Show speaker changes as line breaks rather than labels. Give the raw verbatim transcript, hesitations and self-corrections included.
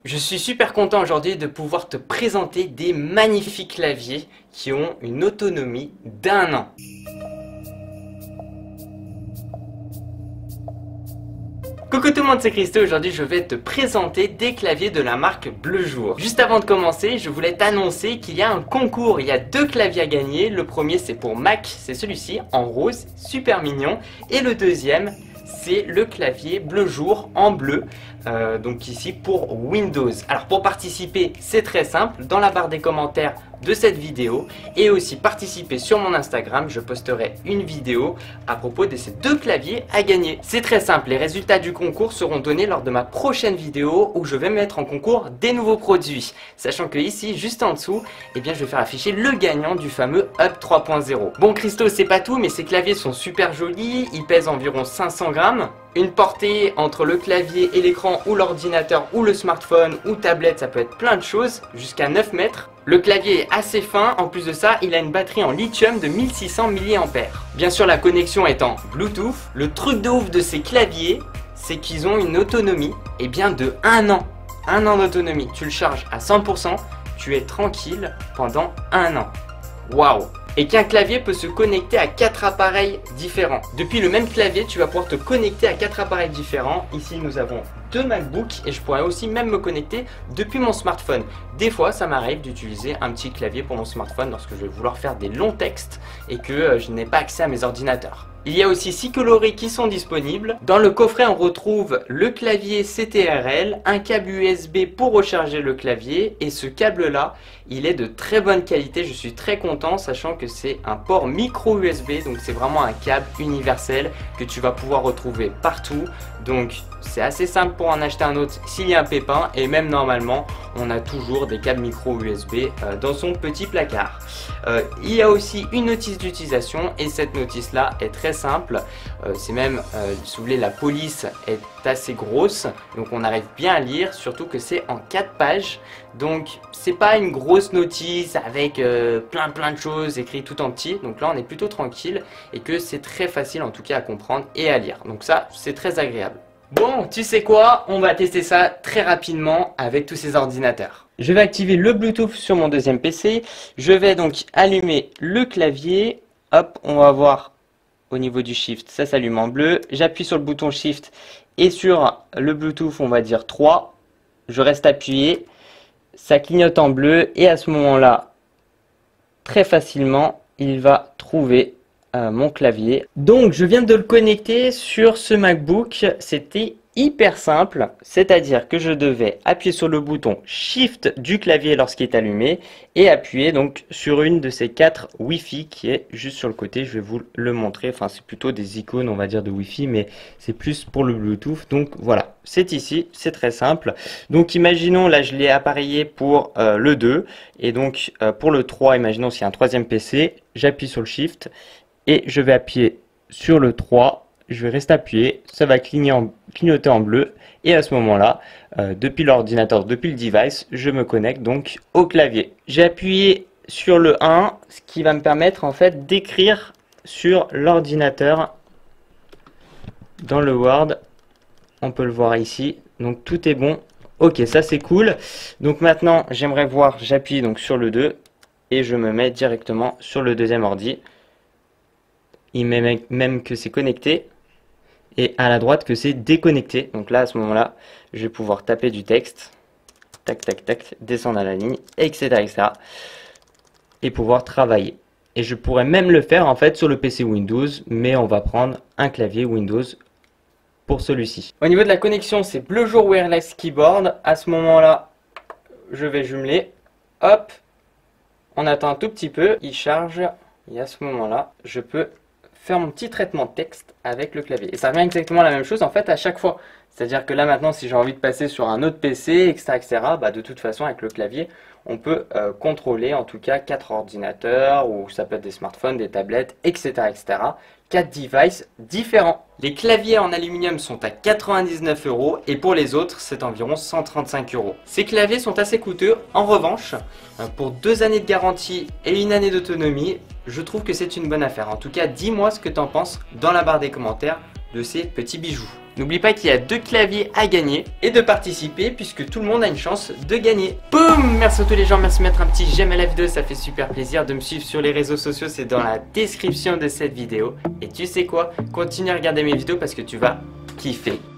Je suis super content aujourd'hui de pouvoir te présenter des magnifiques claviers qui ont une autonomie d'un an. Coucou tout le monde, c'est Christo. Aujourd'hui je vais te présenter des claviers de la marque Bleujour. Juste avant de commencer, je voulais t'annoncer qu'il y a un concours. Il y a deux claviers à gagner. Le premier c'est pour Mac, c'est celui-ci en rose, super mignon. Et le deuxième c'est le clavier Bleujour en bleu, euh, donc ici pour Windows. Alors pour participer c'est très simple, dans la barre des commentaires de cette vidéo et aussi participer sur mon Instagram, je posterai une vidéo à propos de ces deux claviers à gagner. C'est très simple, les résultats du concours seront donnés lors de ma prochaine vidéo où je vais mettre en concours des nouveaux produits. Sachant que ici, juste en dessous, eh bien, je vais faire afficher le gagnant du fameux Hub trois point zéro. Bon Christo, c'est pas tout, mais ces claviers sont super jolis, ils pèsent environ cinq cents grammes. Une portée entre le clavier et l'écran ou l'ordinateur ou le smartphone ou tablette, ça peut être plein de choses, jusqu'à neuf mètres. Le clavier est assez fin, en plus de ça, il a une batterie en lithium de mille six cents milliampères. Bien sûr, la connexion est en Bluetooth. Le truc de ouf de ces claviers, c'est qu'ils ont une autonomie eh bien, de un an. Un an d'autonomie. Tu le charges à cent pour cent, tu es tranquille pendant un an. Waouh! Et qu'un clavier peut se connecter à quatre appareils différents. Depuis le même clavier, tu vas pouvoir te connecter à quatre appareils différents. Ici, nous avons deux MacBooks et je pourrais aussi même me connecter depuis mon smartphone. Des fois, ça m'arrive d'utiliser un petit clavier pour mon smartphone lorsque je vais vouloir faire des longs textes et que je n'ai pas accès à mes ordinateurs. Il y a aussi six coloris qui sont disponibles. Dans le coffret, on retrouve le clavier C T R L, un câble U S B pour recharger le clavier et ce câble-là, il est de très bonne qualité. Je suis très content sachant que c'est un port micro U S B, donc c'est vraiment un câble universel que tu vas pouvoir retrouver partout. Donc c'est assez simple pour en acheter un autre s'il y a un pépin et même normalement, on a toujours des câbles micro U S B euh, dans son petit placard. Euh, il y a aussi une notice d'utilisation et cette notice-là est très simple. Euh, c'est même, euh, si vous voulez, la police est assez grosse, donc on arrive bien à lire, surtout que c'est en quatre pages. Donc c'est pas une grosse notice avec euh, plein plein de choses écrites tout en petit. Donc là on est plutôt tranquille et que c'est très facile en tout cas à comprendre et à lire. Donc ça c'est très agréable. Bon, tu sais quoi, on va tester ça très rapidement avec tous ces ordinateurs. Je vais activer le Bluetooth sur mon deuxième P C. Je vais donc allumer le clavier. Hop, on va voir au niveau du Shift, ça s'allume en bleu. J'appuie sur le bouton Shift et sur le Bluetooth, on va dire trois. Je reste appuyé, ça clignote en bleu et à ce moment-là, très facilement, il va trouver mon clavier. Donc je viens de le connecter sur ce MacBook, c'était hyper simple, c'est-à-dire que je devais appuyer sur le bouton Shift du clavier lorsqu'il est allumé et appuyer donc sur une de ces quatre Wi-Fi qui est juste sur le côté. Je vais vous le montrer, enfin c'est plutôt des icônes on va dire de Wi-Fi, mais c'est plus pour le Bluetooth. Donc voilà, c'est ici, c'est très simple. Donc imaginons, là je l'ai appareillé pour euh, le deux et donc euh, pour le trois, imaginons s'il y a un troisième P C, j'appuie sur le Shift et je vais appuyer sur le trois. Je vais rester appuyé, ça va clignoter en bleu et à ce moment-là, euh, depuis l'ordinateur, depuis le device, je me connecte donc au clavier. J'ai appuyé sur le un, ce qui va me permettre en fait d'écrire sur l'ordinateur dans le Word. On peut le voir ici, donc tout est bon. Ok, ça c'est cool. Donc maintenant, j'aimerais voir, j'appuie donc sur le deux et je me mets directement sur le deuxième ordi. Il met même que c'est connecté. Et à la droite que c'est déconnecté. Donc là, à ce moment-là, je vais pouvoir taper du texte. Tac, tac, tac. Descendre à la ligne, et cetera, et cetera. Et pouvoir travailler. Et je pourrais même le faire en fait sur le P C Windows. Mais on va prendre un clavier Windows pour celui-ci. Au niveau de la connexion, c'est Bleujour Wireless Keyboard. À ce moment-là, je vais jumeler. Hop. On attend un tout petit peu. Il charge. Et à ce moment-là, je peux faire mon petit traitement de texte avec le clavier. Et ça revient exactement la même chose en fait à chaque fois. C'est-à-dire que là maintenant, si j'ai envie de passer sur un autre P C, et cetera, et cetera, bah, de toute façon avec le clavier, on peut euh, contrôler en tout cas quatre ordinateurs, ou ça peut être des smartphones, des tablettes, et cetera, et cetera. quatre devices différents. Les claviers en aluminium sont à quatre-vingt-dix-neuf euros et pour les autres, c'est environ cent trente-cinq euros. Ces claviers sont assez coûteux. En revanche, pour deux années de garantie et une année d'autonomie, je trouve que c'est une bonne affaire. En tout cas, dis-moi ce que tu en penses dans la barre des commentaires de ces petits bijoux. N'oublie pas qu'il y a deux claviers à gagner et de participer puisque tout le monde a une chance de gagner. Boum! Merci à tous les gens, merci de mettre un petit j'aime à la vidéo, ça fait super plaisir. De me suivre sur les réseaux sociaux, c'est dans la description de cette vidéo. Et tu sais quoi? Continue à regarder mes vidéos parce que tu vas kiffer.